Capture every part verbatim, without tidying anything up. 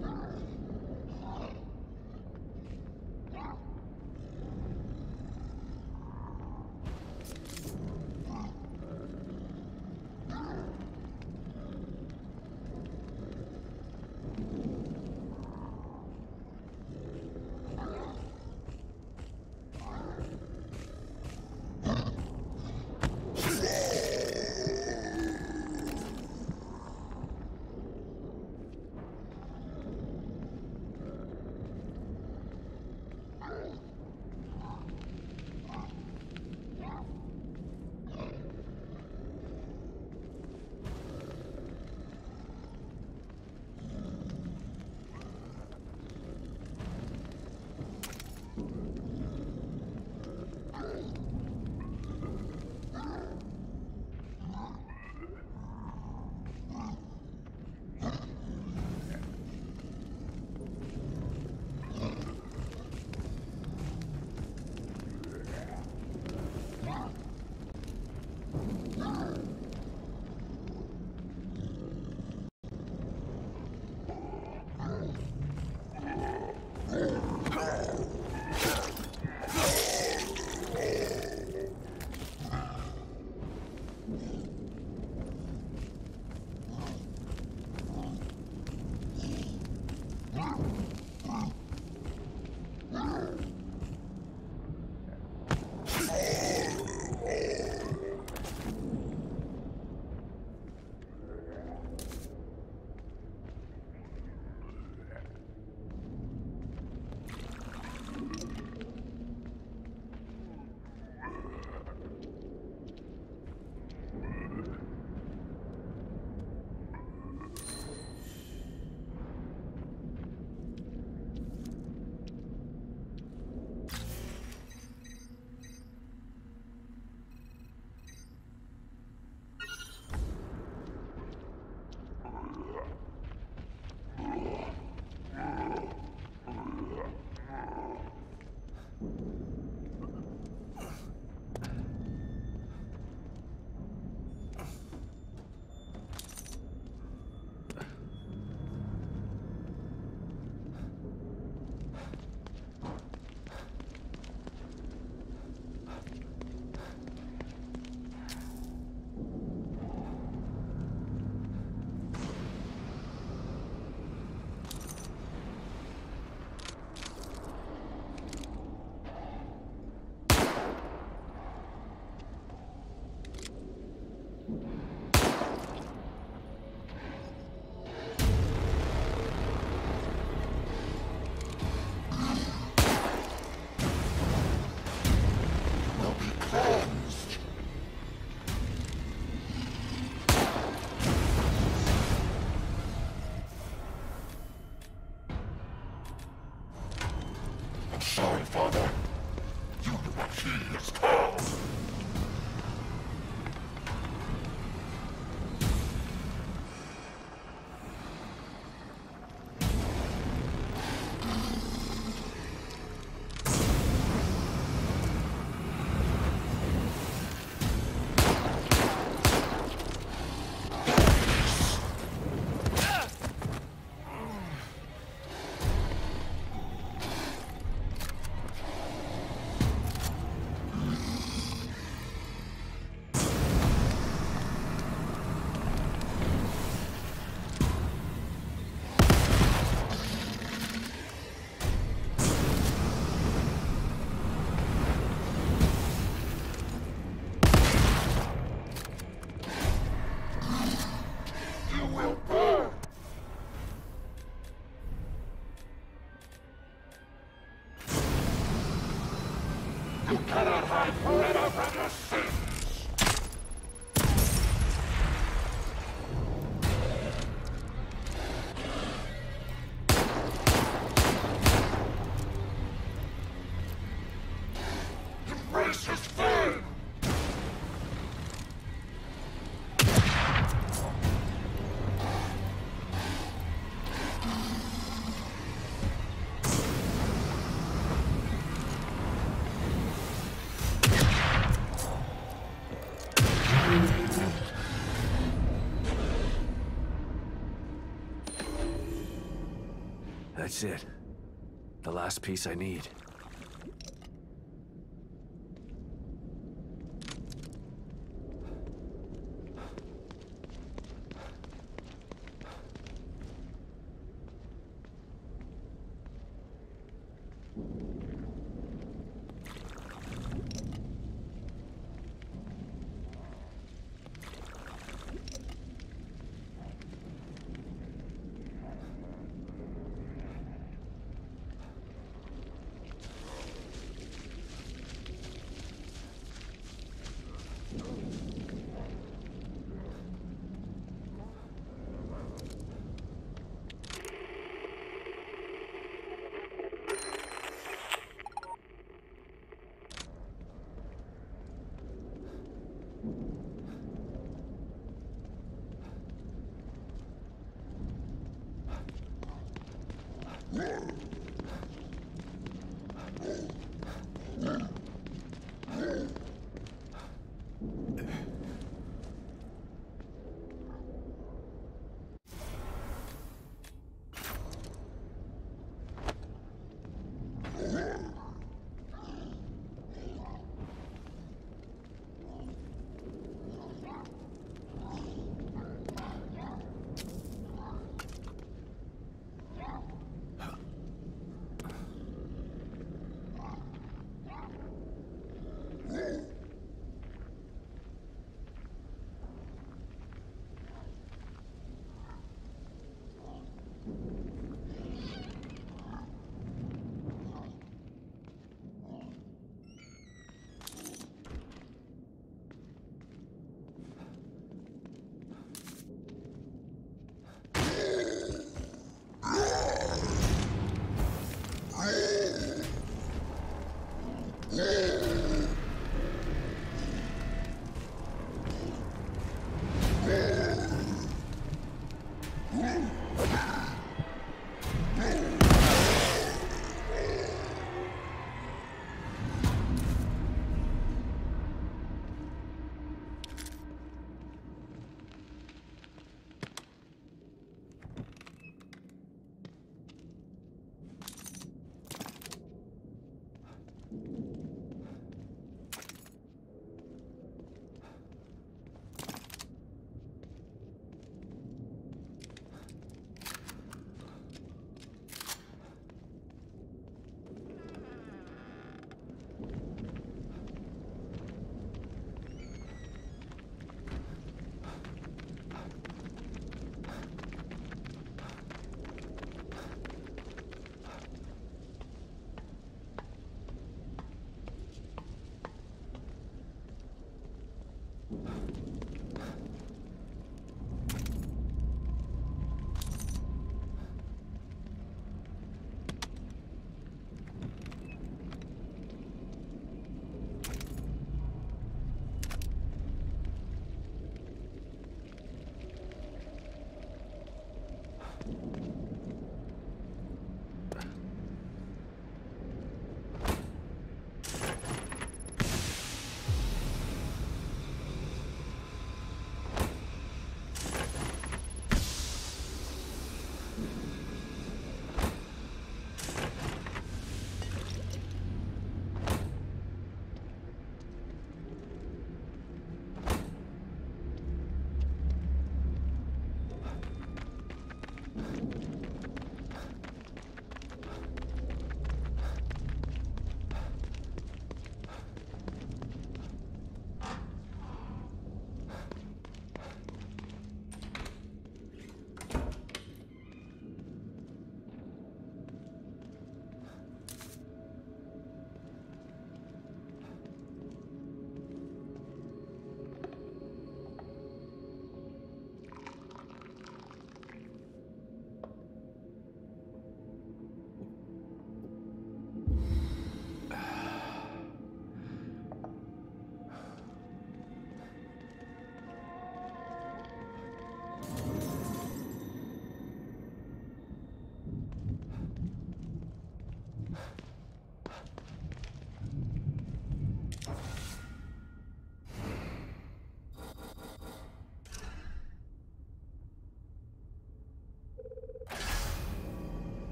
Sorry, Father. You know what he is called. You cannot hide forever from your sins! Embrace his flame! That's it. The last piece I need.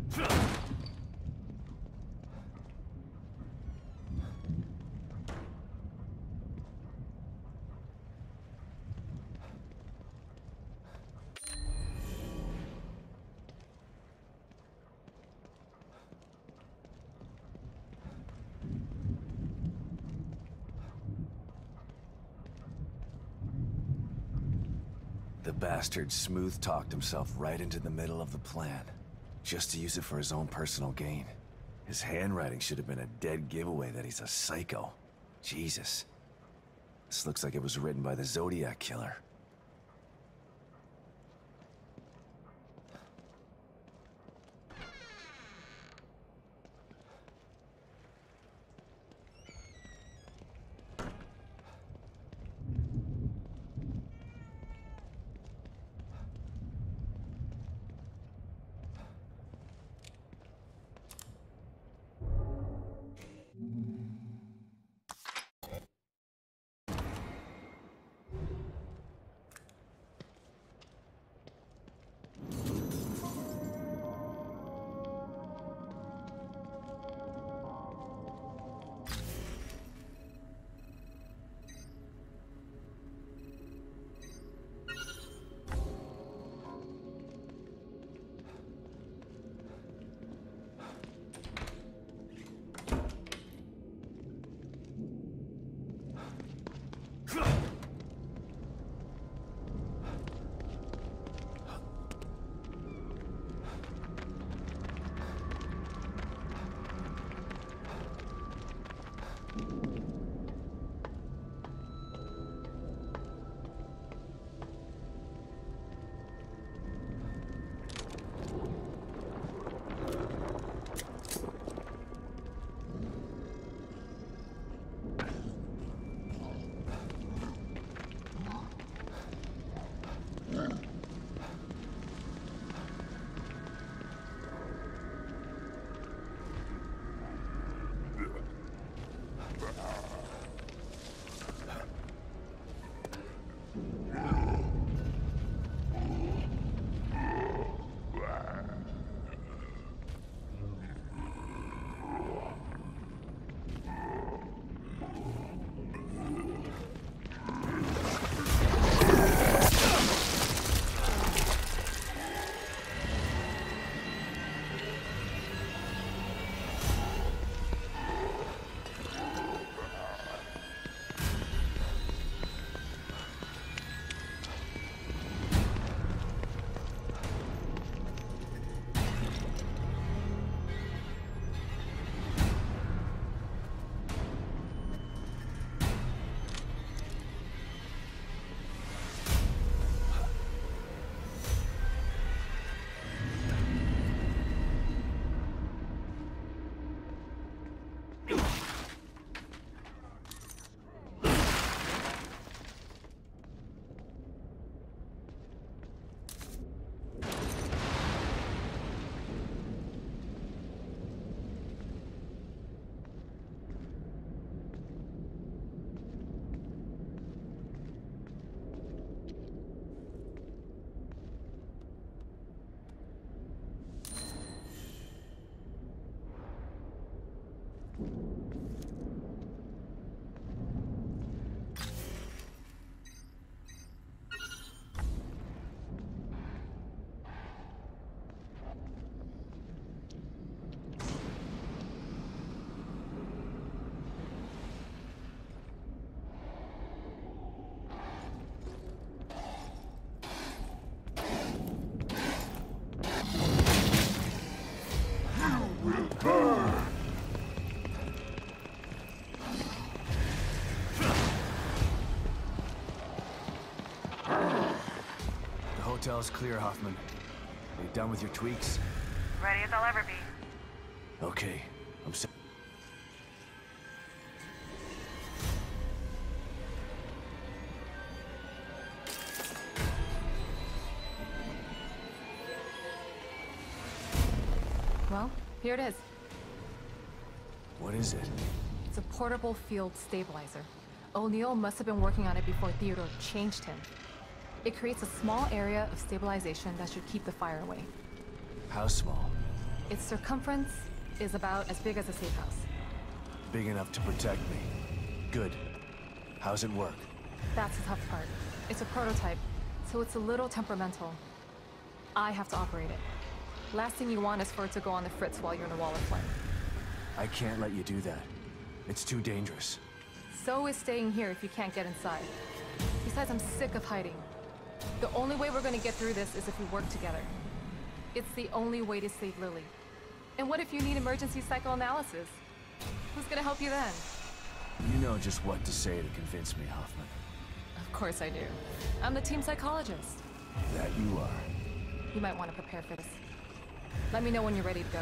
The bastard smooth-talked himself right into the middle of the plan, just to use it for his own personal gain. His handwriting should have been a dead giveaway that he's a psycho. Jesus. This looks like it was written by the Zodiac Killer. Hotel's clear, Hoffman. Are you done with your tweaks? Ready as I'll ever be. Okay, I'm so- Well, here it is. What is it? It's a portable field stabilizer. O'Neill must have been working on it before Theodore changed him. It creates a small area of stabilization that should keep the fire away. How small? Its circumference is about as big as a safe house. Big enough to protect me. Good. How's it work? That's the tough part. It's a prototype, so it's a little temperamental. I have to operate it. Last thing you want is for it to go on the fritz while you're in a wall of flame. I can't let you do that. It's too dangerous. So is staying here if you can't get inside. Besides, I'm sick of hiding. The only way we're gonna get through this is if we work together. It's the only way to save Lily. And what if you need emergency psychoanalysis? Who's gonna help you then? You know just what to say to convince me, Hoffman. Of course I do. I'm the team psychologist. That you are. You might want to prepare for this. Let me know when you're ready to go.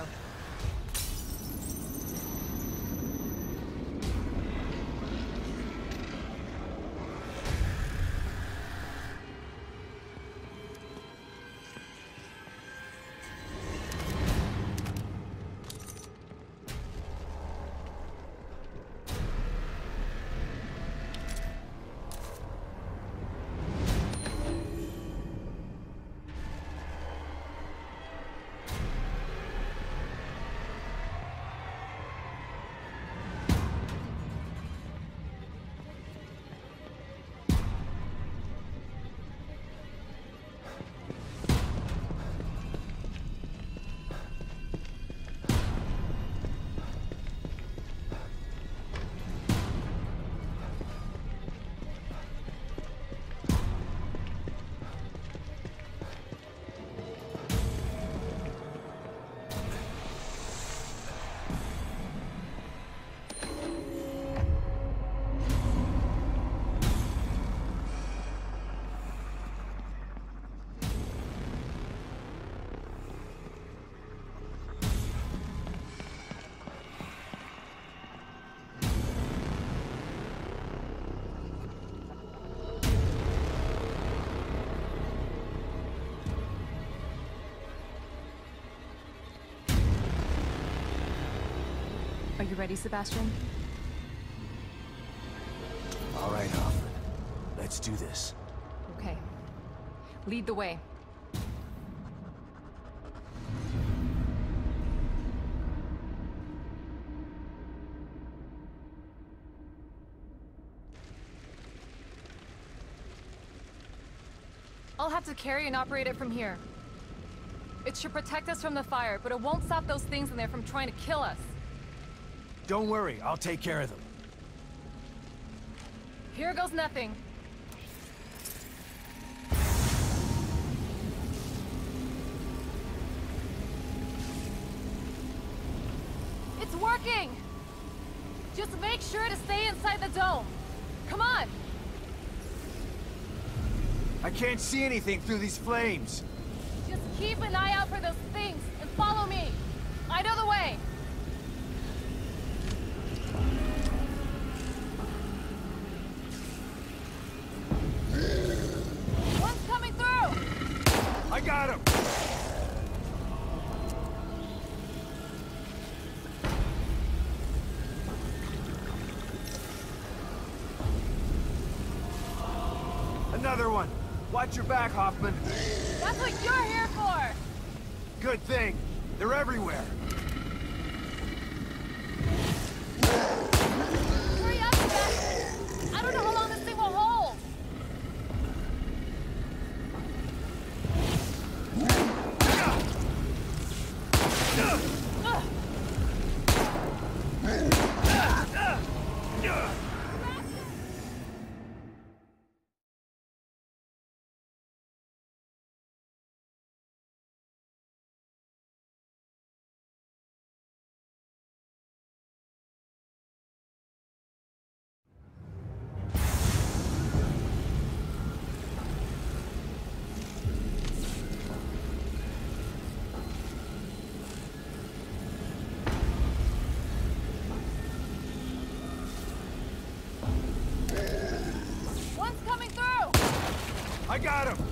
Are you ready, Sebastian? All right, Hoffman. Let's do this. Okay. Lead the way. I'll have to carry and operate it from here. It should protect us from the fire, but it won't stop those things in there from trying to kill us. Don't worry, I'll take care of them. Here goes nothing. It's working! Just make sure to stay inside the dome. Come on! I can't see anything through these flames. Just keep an eye out for those things and follow me. I know the way. One's coming through! I got him! Another one! Watch your back, Hoffman! That's what you're here for! Good thing! They're everywhere! Hurry up, Sebastian! I don't know how long this thing will hold! One's coming through! I got him!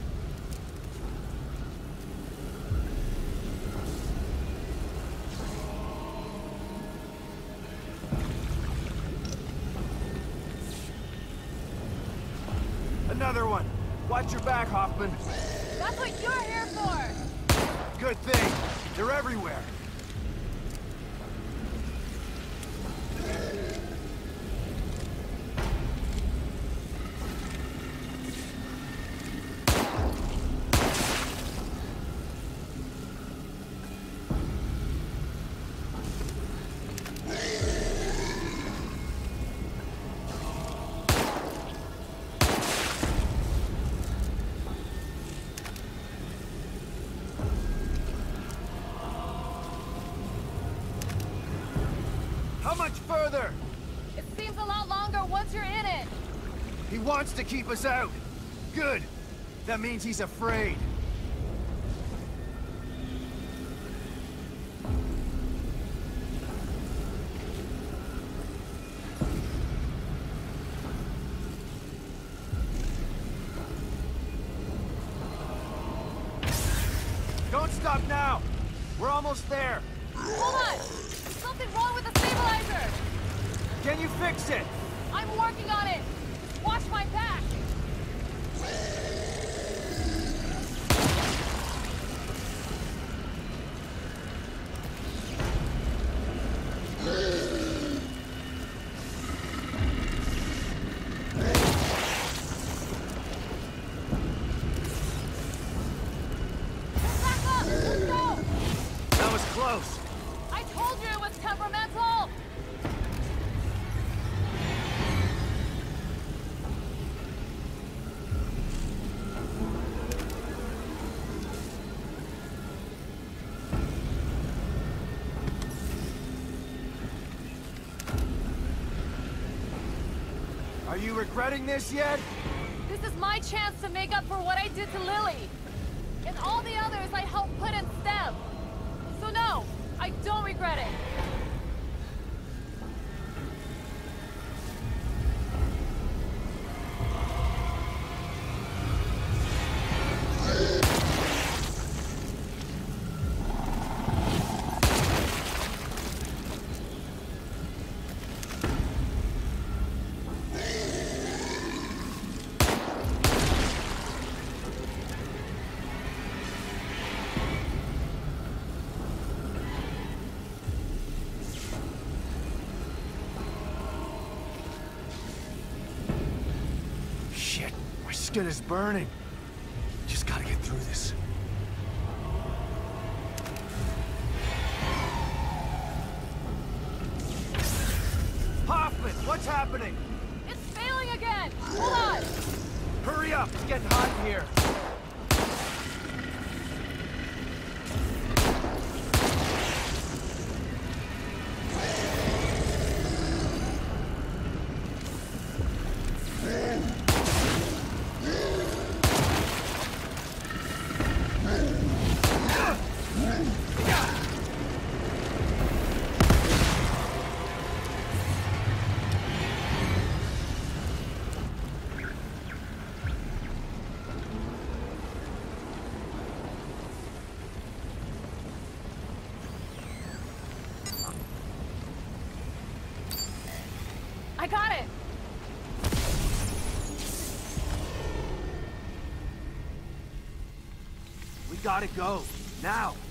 Another one! Watch your back, Hoffman! That's what you're here for! Good thing! They're everywhere. How much further? It seems a lot longer once you're in it. He wants to keep us out. Good. That means he's afraid. Don't stop now. We're almost there. Hold on! There's something wrong with the stabilizer! Can you fix it? I'm working on it! Just watch my back! Back up! Let's go! That was close. I told you it was temperamental! Are you regretting this yet? This is my chance to make up for what I did to Lily. And all the others I helped put in STEM. So no, I don't regret it. Shit, my skin is burning. Just gotta get through this. Hoffman, what's happening? It's failing again! Hold on! Hurry up, it's getting hot in here. I got it! We gotta go, now.